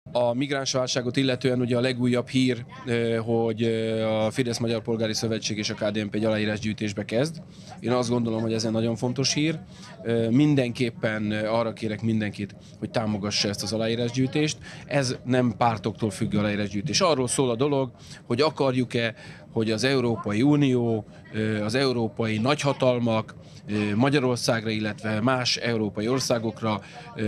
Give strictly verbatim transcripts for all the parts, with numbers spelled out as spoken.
A migránsválságot illetően ugye a legújabb hír, hogy a Fidesz Magyar Polgári Szövetség és a ká dé en pé egy aláírásgyűjtésbe kezd. Én azt gondolom, hogy ez egy nagyon fontos hír. Mindenképpen arra kérek mindenkit, hogy támogassa ezt az aláírásgyűjtést. Ez nem pártoktól függő aláírásgyűjtés. Arról szól a dolog, hogy akarjuk-e, hogy az Európai Unió, az európai nagyhatalmak Magyarországra, illetve más európai országokra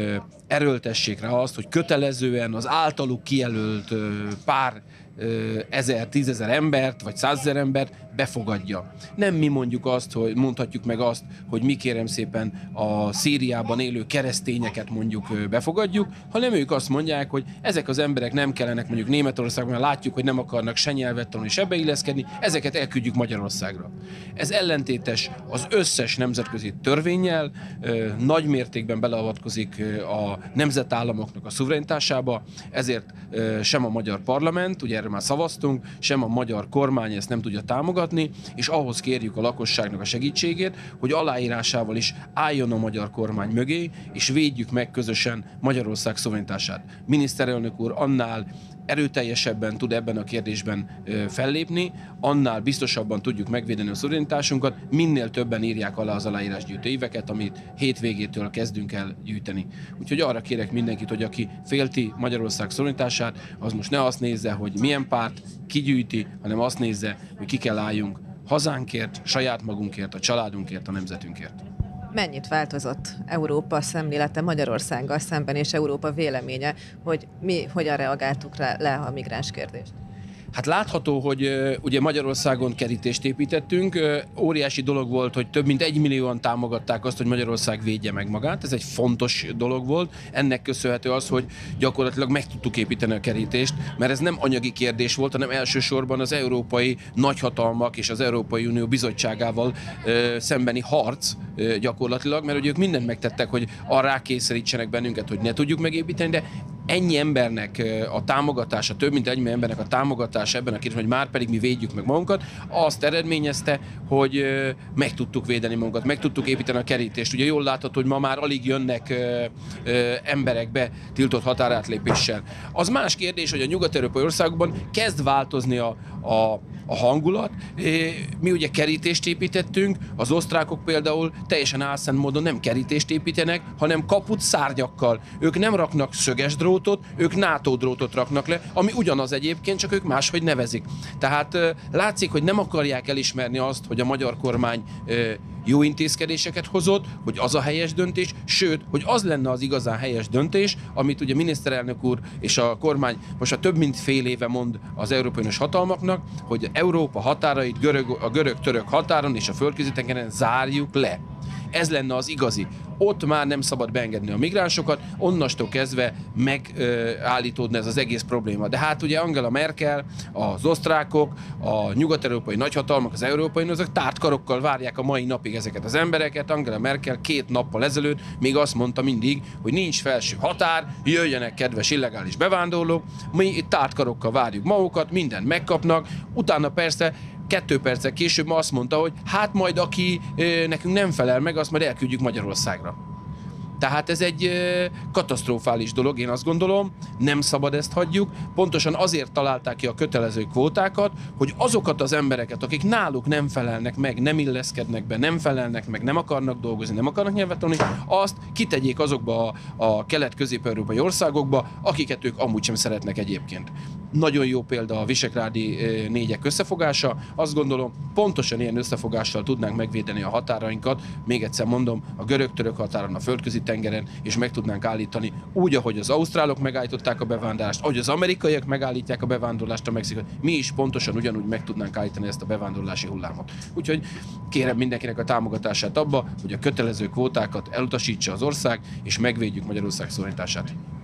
erőltessék rá azt, hogy kötelezően az általuk kijelölt pár ezer, tízezer embert, vagy százezer embert befogadja. Nem mi mondjuk azt, hogy mondhatjuk meg azt, hogy mi kérem szépen a Szíriában élő keresztényeket mondjuk befogadjuk, hanem ők azt mondják, hogy ezek az emberek nem kellenek mondjuk Németországban, mert látjuk, hogy nem akarnak se nyelvet tanulni, se beilleszkedni, ezeket elküldjük Magyarországra. Ez ellentétes az összes nemzetközi törvénnyel, nagy mértékben beleavatkozik a nemzetállamoknak a szuverenitásába, ezért sem a magyar parlament, ugye erről már szavaztunk, sem a magyar kormány ezt nem tudja támogatni, és ahhoz kérjük a lakosságnak a segítségét, hogy aláírásával is álljon a magyar kormány mögé, és védjük meg közösen Magyarország szuverenitását. Miniszterelnök úr annál erőteljesebben tud ebben a kérdésben fellépni, annál biztosabban tudjuk megvédeni a szuverenitásunkat, minél többen írják alá az aláírásgyűjtő éveket, amit hétvégétől kezdünk el gyűjteni. Úgyhogy arra kérek mindenkit, hogy aki félti Magyarország szuverenitását, az most ne azt nézze, hogy milyen párt kigyűjti, hanem azt nézze, hogy ki kell álljunk hazánkért, saját magunkért, a családunkért, a nemzetünkért. Mennyit változott Európa szemlélete Magyarországgal szemben, és Európa véleménye, hogy mi hogyan reagáltuk rá, le a migráns kérdést? Hát látható, hogy uh, ugye Magyarországon kerítést építettünk. Uh, óriási dolog volt, hogy több mint egymillióan támogatták azt, hogy Magyarország védje meg magát. Ez egy fontos dolog volt. Ennek köszönhető az, hogy gyakorlatilag meg tudtuk építeni a kerítést, mert ez nem anyagi kérdés volt, hanem elsősorban az európai nagyhatalmak és az Európai Unió bizottságával uh, szembeni harc uh, gyakorlatilag, mert ugye ők mindent megtettek, hogy arra rákényszerítsenek bennünket, hogy ne tudjuk megépíteni, de ennyi embernek a támogatása, több mint ennyi embernek a támogatása ebben a kérdésben, hogy már pedig mi védjük meg magunkat, azt eredményezte, hogy meg tudtuk védeni magunkat, meg tudtuk építeni a kerítést. Ugye jól látható, hogy ma már alig jönnek emberek be tiltott határátlépéssel. Az más kérdés, hogy a nyugat-európai országokban kezd változni a, a, a hangulat. Mi ugye kerítést építettünk, az osztrákok például teljesen álszent módon nem kerítést építenek, hanem kaput szárnyakkal. Ők nem raknak szöges drótot, ők NATO drótot raknak le, ami ugyanaz egyébként, csak ők máshogy nevezik. Tehát látszik, hogy nem akarják elismerni azt, hogy a magyar kormány jó intézkedéseket hozott, hogy az a helyes döntés, sőt, hogy az lenne az igazán helyes döntés, amit ugye miniszterelnök úr és a kormány most a több mint fél éve mond az európai uniós hatalmaknak, hogy Európa határait görög, a görög-török határon és a földközi-tengeren zárjuk le. Ez lenne az igazi. Ott már nem szabad beengedni a migránsokat, onnastól kezdve megállítódna ez az egész probléma. De hát ugye Angela Merkel, az osztrákok, a nyugat-európai nagyhatalmak, az európai azok tártkarokkal várják a mai napig ezeket az embereket. Angela Merkel két nappal ezelőtt még azt mondta mindig, hogy nincs felső határ, jöjjenek kedves illegális bevándorlók, mi itt tártkarokkal várjuk magukat, mindent megkapnak, utána persze kettő perccel később ma azt mondta, hogy hát majd aki ö, nekünk nem felel meg, azt majd elküldjük Magyarországra. Tehát ez egy ö, katasztrofális dolog, én azt gondolom, nem szabad ezt hagyjuk. Pontosan azért találták ki a kötelező kvótákat, hogy azokat az embereket, akik náluk nem felelnek meg, nem illeszkednek be, nem felelnek meg, nem akarnak dolgozni, nem akarnak nyelvet tanulni, azt kitegyék azokba a, a kelet-közép-európai országokba, akiket ők amúgy sem szeretnek egyébként. Nagyon jó példa a visegrádi négyek összefogása. Azt gondolom, pontosan ilyen összefogással tudnánk megvédeni a határainkat. Még egyszer mondom, a görög-török határon, a földközi-tengeren, és meg tudnánk állítani úgy, ahogy az ausztrálok megállították a bevándorlást, ahogy az amerikaiak megállítják a bevándorlást a Mexikót, mi is pontosan ugyanúgy meg tudnánk állítani ezt a bevándorlási hullámot. Úgyhogy kérem mindenkinek a támogatását abba, hogy a kötelező kvótákat elutasítsa az ország, és megvédjük Magyarország szuverenitását.